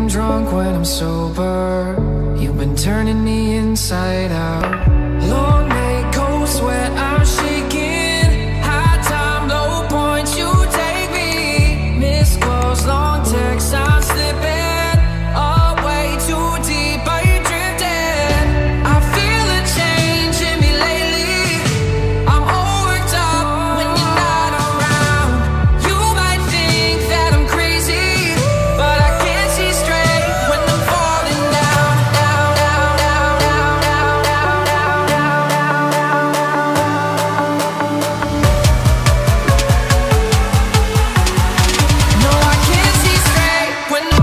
drunk when I'm sober. You've been turning me inside out. Long night, cold sweat, I'm shaking. High time, low points, you take me. Missed calls, long texts, I'm slipping away too deep. Are you drifting? I feel a change in me lately. I'm all worked up when you're not around. You might think that I'm crazy, but I can't see straight when I'm falling down, down, down, down, down, down, down, down, down, No, I can't see straight when I'm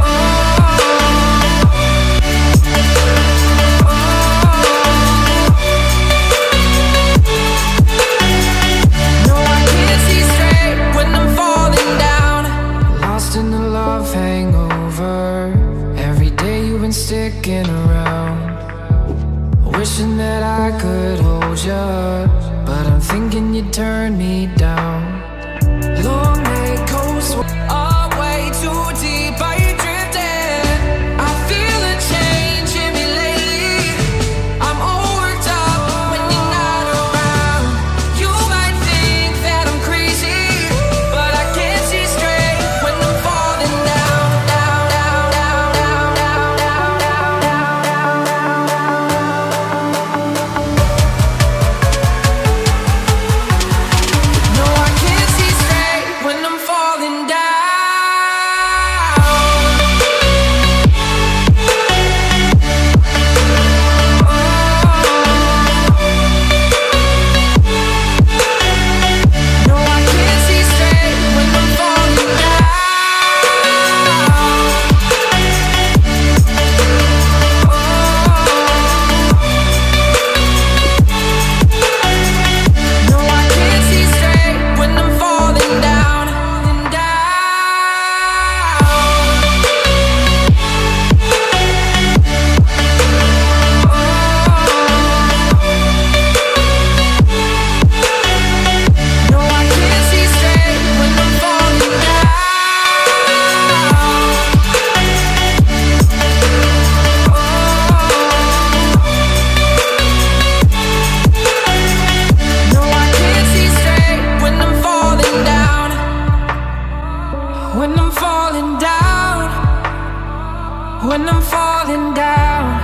No, I can't see straight when I'm falling down. Lost in the love hangover. Every day you've been sticking around, wishing that I could hold you, but I'm thinking you'd turn me down. Long night, cold sweat, away too deep. Are you drifting? I feel a change in me lately. I'm all worked up when you're not around. You might think that I'm crazy, but I can't see straight when I'm falling down, down, down, down, down, down, down, down, down, No, I can't see straight when I'm falling down. No, I can't see straight when I'm falling down. No, I can't see straight when I'm falling down, down. No, I can't see straight when I'm falling down. No, I can't see straight when I'm falling down. When I'm falling down. When I'm falling down.